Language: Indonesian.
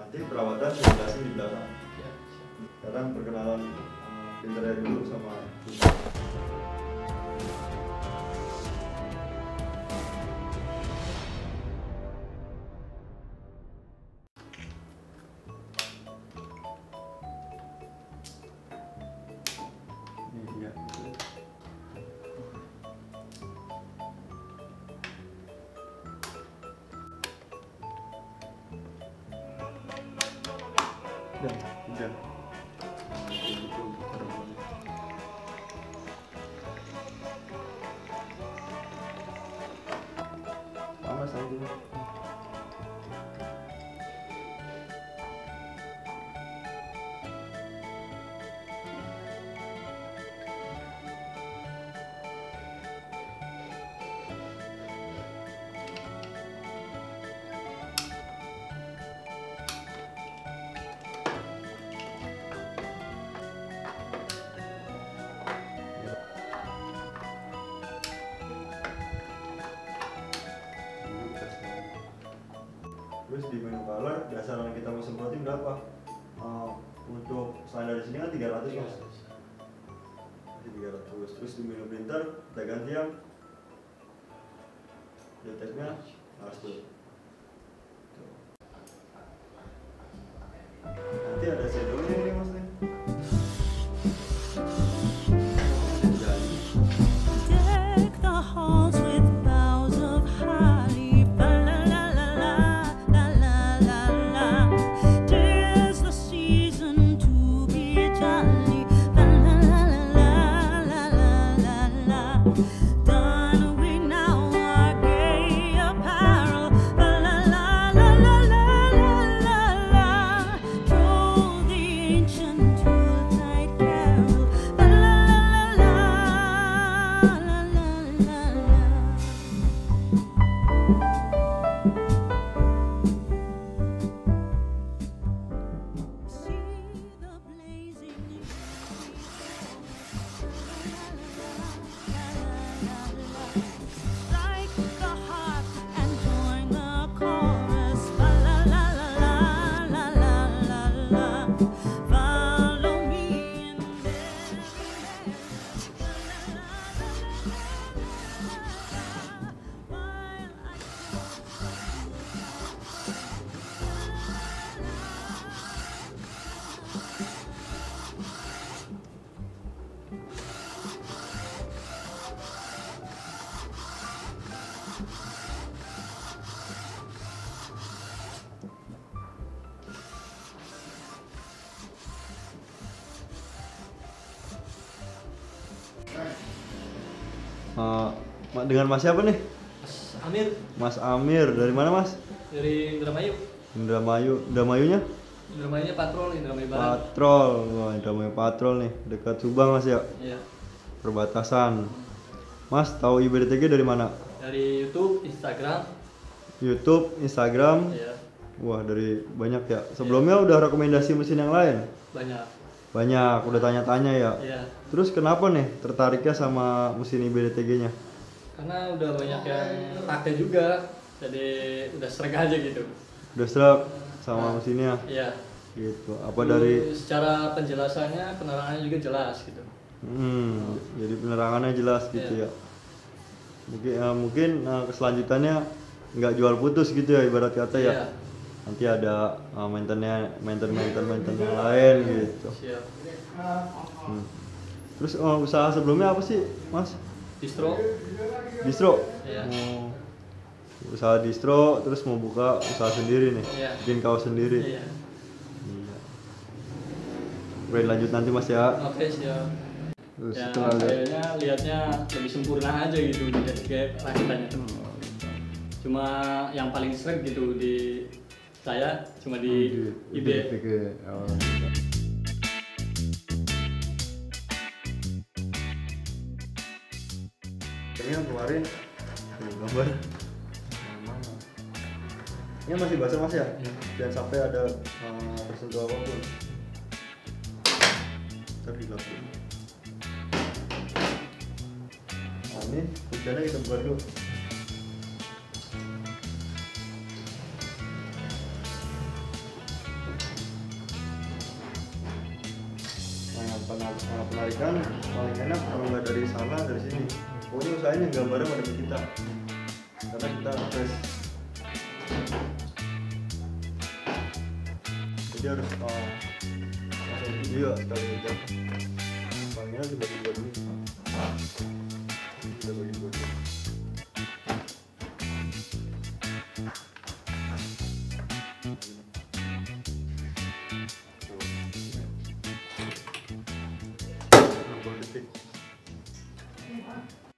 Nanti perawatan saya jelasin di belakang. Sekarang perkenalan printernya dulu sama udah. Panas aja. Terus di menu color dasaran kita mau semprotin berapa? Untuk standar di sini kan 300 mas. 300. Terus di menu printer kita ganti yang deteknya harus tuh. Nanti ada shadownya ini mas nih. Dengan Mas siapa nih? Mas Amir. Mas Amir, dari mana Mas? Dari Indramayu. Indramayunya? Indramayunya Patrol, Indramayu Barat. Patrol, wah Indramayu Patrol nih, dekat Subang Mas ya? Iya. Perbatasan. Mas tahu IBDTG dari mana? Dari YouTube, Instagram. YouTube, Instagram. Iya. Wah dari banyak ya. Sebelumnya udah rekomendasi mesin yang lain? Banyak, udah tanya-tanya ya? Iya. Terus kenapa nih tertariknya sama mesin IBDTG-nya? Karena udah banyak yang pakai juga, jadi udah sreg aja gitu. Udah serak sama mesinnya? Iya. Gitu. Apa dari? Secara penjelasannya, penerangannya juga jelas gitu. Jadi penerangannya jelas gitu ya. Mungkin keselanjutannya nggak jual putus gitu ya ibarat kata ya. Iya. Nanti ada maintenance yang lain gitu. Siap. Terus usaha sebelumnya apa sih Mas? Distro. Iya. Usaha distro terus mau buka usaha sendiri nih. Iya. Bikin kaos sendiri. Iya. Oke, lanjut nanti Mas ya. Oke, siap. Terus Ya, setelah kayaknya lihatnya lebih sempurna aja gitu kayak rakitannya. Cuma yang paling sering gitu di saya cuma di IB. Ini yang kemarin gambar. Ini masih basah Mas ya? Jangan sampai ada tersentuh apapun. Terlilap dulu. Nah, ini hujannya kita buka dulu. penarikan paling enak kalau nggak dari sana dari sini. Pokoknya usahain yang gambarnya pada kita, karena kita fresh. Jadi harus langsung video sekali aja. Paling enak dibagi dua dulu. Kita bagi dua dulu. Detik.